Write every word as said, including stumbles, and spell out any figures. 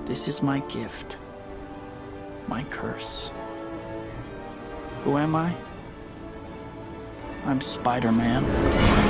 This is my gift. My curse. Who am I? I'm Spider-Man.